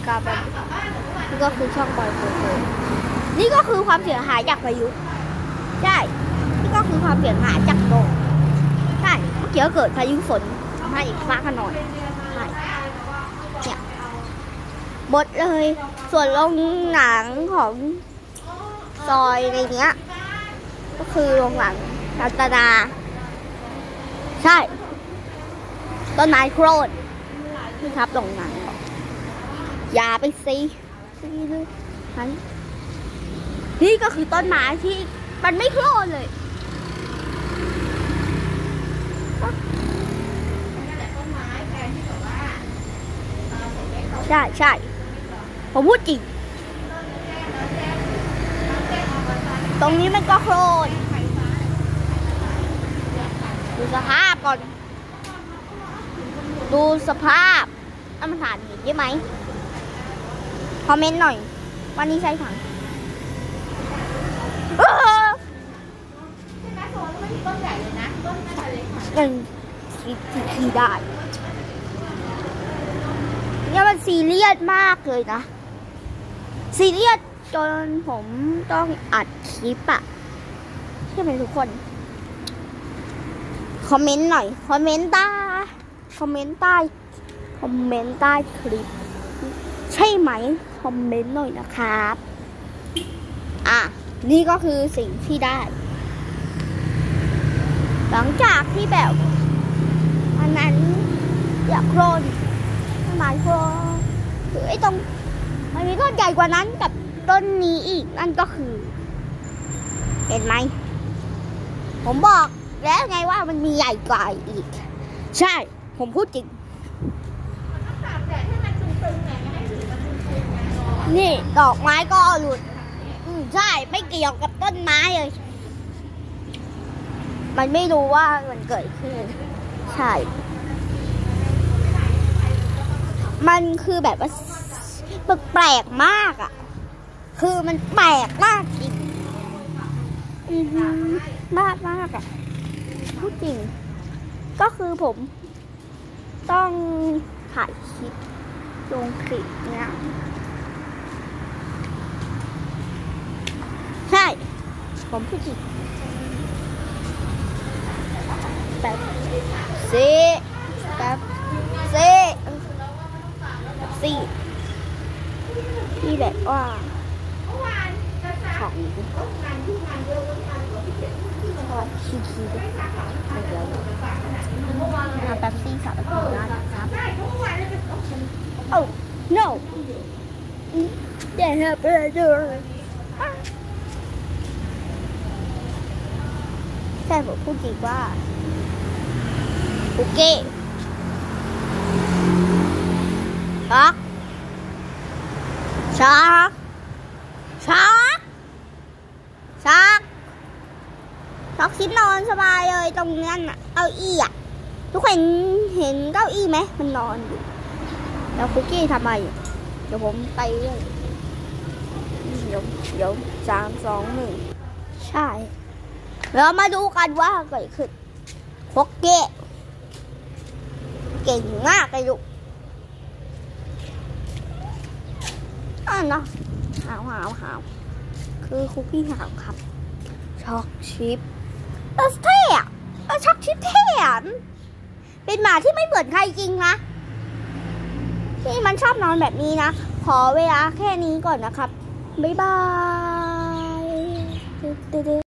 ครับนี่ก็คือช่องบอยโฟโต้นี่ก็คือความเสียหายจากพายุใช่นี่ก็คือความเสียหายจากลมใช่เมื่อกี้เกิดพายุฝนทำให้ฟ้าขนองใช่เนี่ยหมดเลยส่วนโรงหนังของซอยในเนี้ยก็คือโรงหนังรัตนาใช่ต้นไม้โครนนี่ครับโรงหนังอย่าไปซีเลยนี่ก็คือต้นไม้ที่มันไม่โครนเลยใช่ผมพูดจริงตรงนี้มันก็โครนดูสภาพก่อนดูสภาพน้ำมันถ่านหินใช่ไหมคอมเมนต์หน่อยวันนี้ใช่ถังใช่ไหมโซนมันมีต้นใหญ่เลยนะต้นน่าจะเล็กกว่ายังขี่ได้เนี่ยมันซีเรียสมากเลยนะซีเรียสจนผมต้องอัดคลิปอะใช่ไหมทุกคนคอมเมนต์หน่อยคอมเมนต์ใต้คลิปใช่ไหมคอมเมนต์หน่อยนะครับนี่ก็คือสิ่งที่ได้หลังจากที่แบบอันนั้นอยากโครนต้นไม้โครนหรือไอ้ตรงมันมีต้นใหญ่กว่านั้นกับต้นนี้อีกนั่นก็คือเห็นไหมผมบอกแล้วไงว่ามันมีใหญ่กว่าอีกใช่ผมพูดจริงนี่ดอกไม้ก็หลุดใช่ไม่เกี่ยวกับต้นไม้เลยมันไม่รู้ว่ามันเกิดขึ้นใช่มันคือแบบว่าแปลกมากอ่ะคือมันแปลกมากจริงมากอ่ะพูดจริงก็คือผมต้องถ่ายคลิปลงคลิปเนี้ยใช่ผมพูดจริงแบบที่แบบว่าของขี้ด้วยเดี๋ยวแป๊บซี่สับปะรดนะครับ Oh no they have better ใช่ผมพูดจริงว่าโอเคช็อกชิ้นนอนสบายเลยตรงนั้นน่ะเก้าอี้อ่ะทุกคนเห็นเก้าอี้ไหมมันนอนอยู่แล้วคุกกี้ทำไมเดี๋ยวผมไปเลยเดี๋ยว3 2 1ใช่เรามาดูกันว่าเกิดขึ้นคุกกี้เก่งมากเลยลูกเนาะหาวคือคุกกี้หาวครับช็อกชิปเท่อะช็อกชิปเท่อะเป็นหมาที่ไม่เหมือนใครจริงนะที่มันชอบนอนแบบนี้นะขอเวลาแค่นี้ก่อนนะครับบ๊ายบาย